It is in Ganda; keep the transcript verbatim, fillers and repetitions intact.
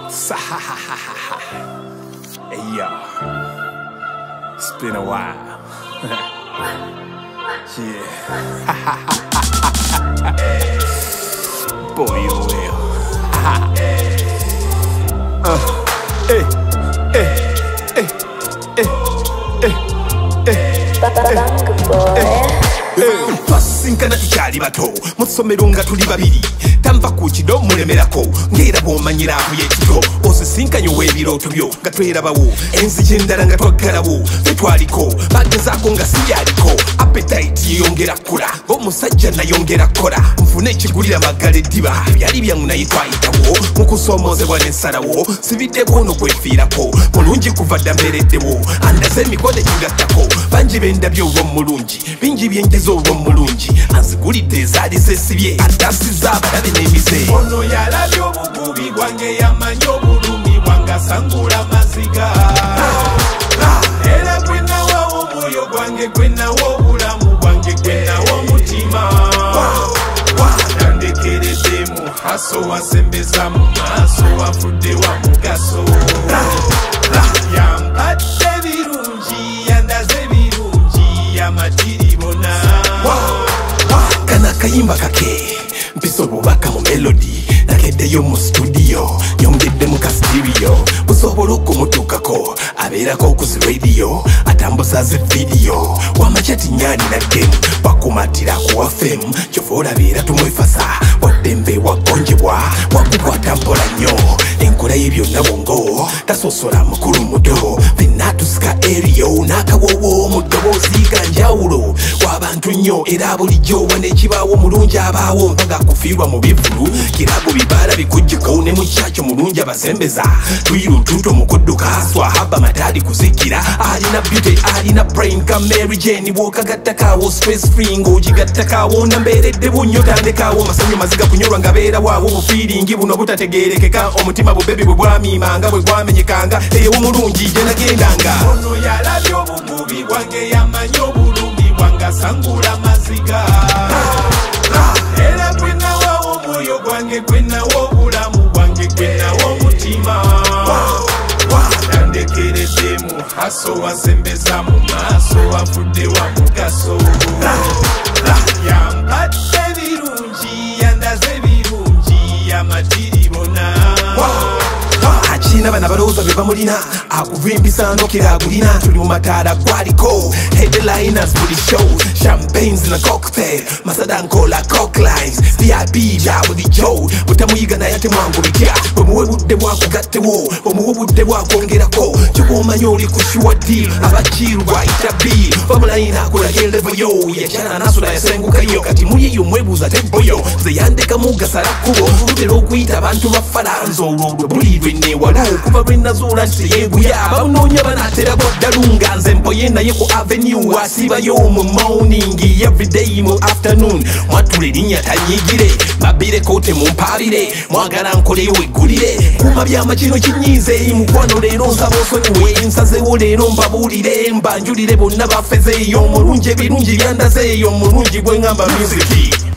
Hey yo, it's been a while. Yeah. Boy, you will. uh, hey, hey, hey, hey, hey, hey. Twasinkana tukyali bato mu ssomero nga tuli babiri tanva ku kido mulemerako ng'era bw'omanyira avuye ekito osisinkanye ow'ebirooto byo nga twerabawo enzigi endala nga twaggalawo fe twaliko bagezaako nga sibyaliko appetite yeyongera kkula ng'omusajja nayongera kkola nfune ekigulira maggala eddiba byali byangu naye twayitawo mu kusoomozebwa n'ensalawo sibiddewo ono gwefiirako mulungi kuva dda mbeereddewo andaze emikono egigattako bangi bendabye olw'omulungi bingi byenjeza olw'omulungi anzigulidde ezaali zesibye atasiza abalabe n'emize ono yalabye obugubi bwange yamanyi obulumi bwange asangula amaziga era gwe nawawo omwoyo gwange gwe nawo obulamu bwange gwe nawo omutima tandekereddemu haso wasembeza mu maaso wafudde wa mugaso yampadde birungi yandaze birungi amatiri bona kana kayimba kake mpisa obubaka mu melody nakeddeyo mu studio nyongedde mu kastirio busobola okumutuukako abeerako okuzi radio atambuza ze video wamachati nyani na game wakumatira ku wafemu kyova olabeera tumwefasa waddembe wagonjebwa wakukwata mpola nnyo enkola ye byonna bongo tasosola mukulu muto fenatusika erio n'akawowo mu ddoboozi ga njawulo w'abantu nnyo era bulijjo wanekibaawo mulungi abaawo mpaga kufiirwa mu bivulu kirago bibaala bikujjiko ne mukyakyo mulungi abasembeza twirututo mu kudduka swahaba matali kuzikira alina beauty alina brain ka Mary Jane bw'okagattakawo stress free ng'ogigattakaawo nambeeredde bunnyo tandekaawo masanyu maziga kunyolwa nga beera waawo bufiiringi buno butategeerekeka omutima bubebi bwe bwamiimanga bwe gwamenyekanga eyo omulungi gye nagendanga ono yalabye obugubi bwange yamanyi obulumi bwange asangula amaziga era gwe nawawo omwoyo gwange gwe nawo obulamu bwange gwe nawo omutima tandekereddemu haso wasembeza mu maaso wafudde wa mugaso yampadde birungi yandaze birungi amatiri bona akina bana balowooza be bamulina akuvimbisa ndokera agulina tuli mu mataala gwaliko headliners buli show champagnes na cocktail masada nkola cocklines V I P bya bulijjo butamuyiga naye ate mwangu bitya bwemuwe budde bwakugattewo omuwe budde bwakwongerako kyobwomanyi oli ku sure deal abakiru bwayita bill bamulayina akulaga elevoyo yakyala nasula yasengukayo kati muliyo mwebuuza tebboyo ze yandekamu gasala kkubo tutera okuyita abantu bafalanzo olwo buli lwenewala okuva lwenazuula nti teyeeguya bamunoonya banaatera boddalunga nze mpoye naye ku avenue asibayo mu morning everyday mu afternoon mwatula erinnya tanyigire babireko temumpaabire mwagala nkoleyo weggulire kuma byama kino kinyize mukwano leero nsaba osonyiwe nsazewo leero mbabuulire mbanjulire bonna baffezeeyo omulungi ebirungi byandazeeyo omulungi gwe ngamba musiki